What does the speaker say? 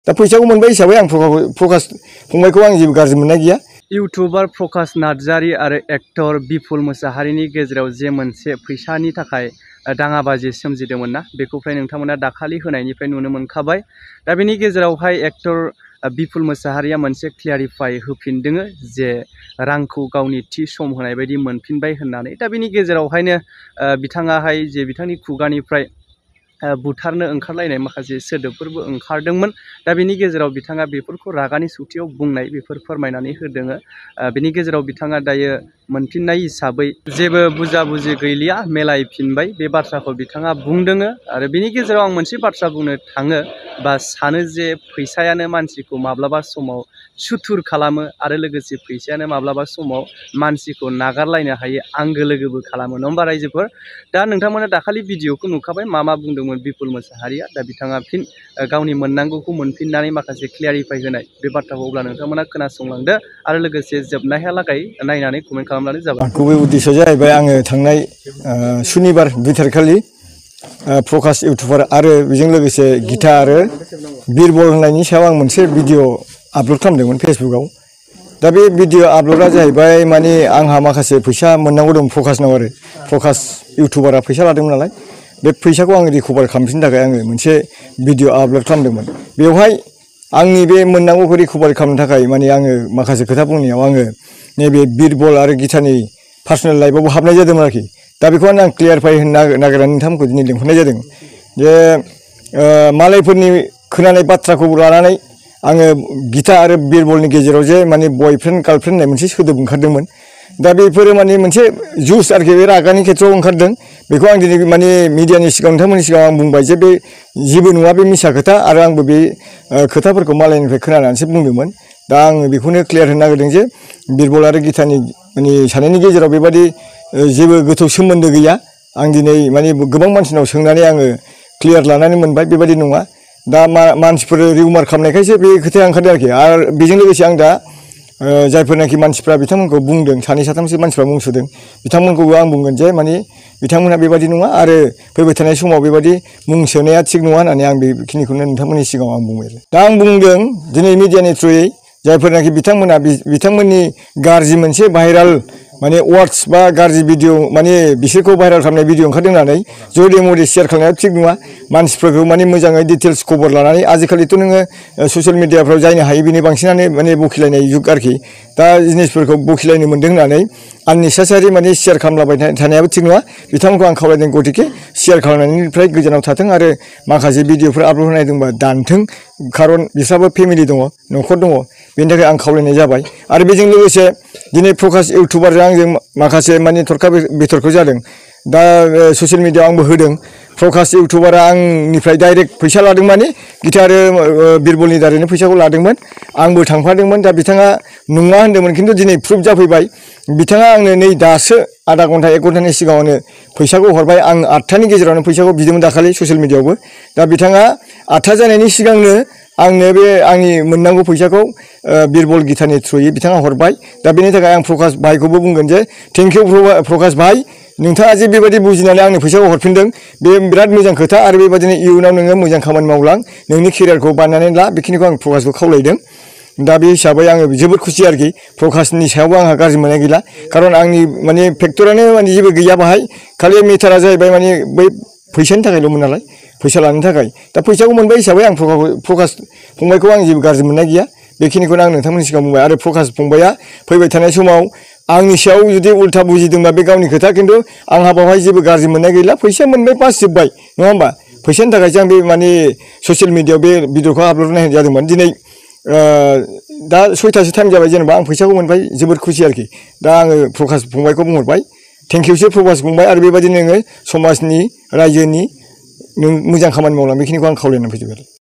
दा फैसाखौ मोनबाय हिसाबै आं प्रकाश फंबायखौ आं जेबो गाज्रि मोननाय गैया। इउटुबार प्रकाश नार्जारी आरो एक्टर बिपुल मोसाहारिनि गेजेराव जे मोनसे फैसानि थाखाय दाङाबाजि सोमजिदोंमोन ना, बेखौ फ्राय नोंथांमोना दाखालि होनायनिफ्राय नुनो मोनखाबाय। दा बेनि गेजेरावहाय एक्टर बिपुल मोसाहारिया मोनसे क्लियारिफाइ होफिनदों जे रांखौ गावनि थि सम होनाय बायदि मोनफिनबाय होननानै। दा बेनि गेजेरावहायनो बिथाङाहाय जे बिथांनि खुगानिफ्राय बुथारनो ओंखारलायनाय माखासे सोदोबफोरबो ओंखारदोंमोन। दा बेनि गेजेराव बिथाङा बेफोरखौ रागानि सौथियाव बुंनाय बेफोर फोरमायनानै होदों। बेनि गेजेराव बिथाङा दायो मोनफिननाय हिसाबै जेबो बुजा बुजि गैलिया, मेलायफिनबाय, बे बाथ्राखौ बिथाङा बुंदों। आरो बेनि गेजेराव आं मोनसे बाथ्रा बुंनो थाङो बा सानो जे फैसायानो मानसिखौ माब्लाबा समाव सुथुर खालामो आरो लोगोसे फैसायानो माब्लाबा समाव मानसिखौ नागारलायनो हायो, आंगो लोगोबो खालामो, नङा होमबा रायजोफोर? दा नोंथांमोना दाखालि भिडिअखौ नुखाबाय मा बुंदोंमोन बिपुल मोसाहारिया। दा बिथाङा फिन गावनि मोननांगौखौ मोनफिननानै माखासे क्लियारिफाइ होनाय बे बाथ्राखौ अब्ला नोंथांमोना खोनासंलांदो आरो लोगोसे जोबनायहालागै नायनानै कमेन्ट खालामनानै जाबाय। गुबै उद्देश्यआ जाहैबाय आङो थांनाय सुनिबार 2 तारिखखालि प्रकाश इउटुबार आरो बेजों लोगोसे गिता आरो बिरबल होननायनि सायाव आं मोनसे भिडिअ आपल'ड खालामदोंमोन फेसबुकाव। दा बे भिडिअ आपल'डआ जाहैबाय माने आंहा माखासे फैसा मोननांगौ दं प्रकाशनाव, आरो प्रकाश इउटुबारा फैसा लादोंमोन नालाय, बे फैसाखौ आं रिकभार खालामफिननो थाखाय आङो मोनसे भिडिअ आपल'ड खालामदोंमोन। बेवहाय आंनि बे मोननांगौखौ रिकभार खालामनो थाखाय माने आङो माखासे खोथा बुंनायाव आङो नैबे बिरबल आरो गितानि पार्सनेल लाइफआवबो हाबनाय जादोंमोन आरोखि। दा बेखौनो आं क्लियारिफाइ होनो नागिरनानै नोंथांमोनखौ दिनै लिंहरनाय जादों जे मालायफोरनि खोनानाय बाथ्राखौ लानानै आङो गिता आरो बिरबलनि गेजेराव जे माने बयफ्रेन्ड गार्लफ्रेन्ड होननाय मोनसे सोदोब ओंखारदोंमोन। दा बेफोरो माने मोनसे जुस आरोखि, बे रागानि खेथ्रआव ओंखारदों। बेखौ आं दिनै माने मिडियानि सिगाङाव नोंथांमोननि सिगाङाव आं बुंबाय जे बे जेबो नङा, बे मिसा खोथा, आरो आंबो बे खोथाफोरखौ मालायनिफ्राय खोनानानैसो बुंदोंमोन। दा आङो बेखौनो क्लियार होनो नागिरदों जे बिरबल आरो गितानि माने सानैनि गेजेराव बेबादि जेबो गोथौ सोमोन्दो गैया। आं दिनै माने गोबां मानसिनाव सोंनानै आङो क्लियार लानानै मोनबाय बेबादि नङा। दा मानसिफोर रिउमार खालामनायखायसो बे खोथाया ओंखारदों आरोखि। आरो बेजों लोगोसे आं दा जायफोरनाखि मानसिफ्रा बिथांमोनखौ बुंदों, 2-3सो मानसिफ्रा मुं सुदों, बिथांमोनखौबो आं बुंगोन जे माने बिथांमोनहा बेबादि नङा आरो फैबाय थानाय समाव बेबादि मुं सोनाया थिग नङा होननानै आं बेखिनिखौनो नोंथांमोननि सिगाङाव आं बुंबाय। दा आं बुंदों दिनै मिडियानि थ्रुयै जायफोरनाखि बिथांमोना बिथांमोननि गाज्रि मोनसे भाइराल माने वार्डस बा गाज्रि भिडिअ माने बिसोरखौ भाइराल खालामनाय भिडिअ ओंखारदों होननानै जदे मदे शेयार खालामनाया थिग नङा। मानसिफोरखौ माने मोजाङै डिटेल्स खबर लानानै, आजिखालिथ' नोङो ससियेल मिडियाफ्राव जायनो हायो बिनि बांसिनानो माने बखिलायनाय जुग आरोखि। दा जिनिसफोरखौ बखिलायनो मोन्दों होननानै आननेसेसारि माने शेयार खालामलाबाय थानायाबो थिग नङा। बिथांमोनखौ आं खावलायदों गतिके शेयार खालामनायनिफ्राय गोजानाव थाथों आरो माखासे भिडिअफोर आपल'ड होनाय दंबा दानथों, खारन बिस्राबो फेमिलि दङ, न'खर दङ, बेनि थाखाय आं खावलायनाय जाबाय। आरो बेजों लोगोसे दिनै प्रकाश इउटुबारजों आंजों माखासे माने थरखा बिथरखौ जादों। दा ससियेल मिडियाआव आंबो होदों, प्रकाश इउटुबारा आंनिफ्राय डाइरेक्ट फैसा लादों माने गिता आरो बिरबलनि दारैनो फैसाखौ लादोंमोन। आंबो थांफादोंमोन। दा बिथाङा नङा होन्दोंमोन, खिन्थु दिनै प्रुफ जाफैबाय। बिथाङा आंनो नै दासो आधा घन्टा 1 घन्टानि सिगाङावनो फैसाखौ हरबाय। आं 8थानि गेजेरावनो फैसाखौ बिदोंमोन दाखालि ससियेल मिडियाआवबो। दा बिथाङा 8था जानायनि सिगांनो आंनो बे आंनि मोननांगौ फैसाखौ बिरबल गितानि थ्रुयै बिथाङा हरबाय। दा बेनि थाखाय आं प्रकाश भाइखौबो बुंगोन जे थेंक इउ प्रकाश भाइ, नोंथाङा जे बेबायदि बुजिनानै आंनो फैसाखौ हरफिनदों, बे बिराद मोजां खोथा। आरो बेबायदिनो इयुनाव नोङो मोजां खामानि मावलां, नोंनि केरियारखौ बानायनानै ला, बेखिनिखौ आं प्रकाशखौ खावलायदों। दा बे हिसाबै आङो जोबोद खुसि आरोखि। प्रकाशनि सायावबो आंहा गाज्रि मोननाय गैला, खारन आंनि माने फेक्टरानो माने जेबो गैया बाहाय। खालि मेटारा जाहैबाय माने बै फैसानि थाखायल'मोन नालाय, फैसा लानो थाखाय। दा फैसाखौ मोनबाय हिसाबै आं प्रकाश फंबायखौ आं जेबो गाज्रि मोननाय गैया, बेखिनिखौनो आं नोंथांमोननि सिगाङाव बुंबाय। आरो प्रकाश फंबाया फैबाय थानाय समाव आंनि सायाव जुदि उल्था बुजिदोंबा बे गावनि खोथा, खिन्थु आंहा बावहाय जेबो गाज्रि मोननाय गैला। फैसा मोनबाय, बास जोब्बाय, नङा होमबा? फैसानि थाखायसो आं बे माने ससियेल मिडियाआव बे भिडिअखौ आपल'ड होनाय जादोंमोन। दिनै दा 6थासो टाइम जाबाय, जेनेबा आं फैसाखौ मोनबाय, जोबोद खुसि आरोखि। दा आङो प्रकाश फंबायखौ बुंहरबाय, थेंक इउसो प्रकाश फंबाय। आरो बेबायदिनो नोङो समाजनि, रायजोनि नों मोजां खामानि मावलां, बेखिनिखौ आं खावलायनानै फैजोबबाय।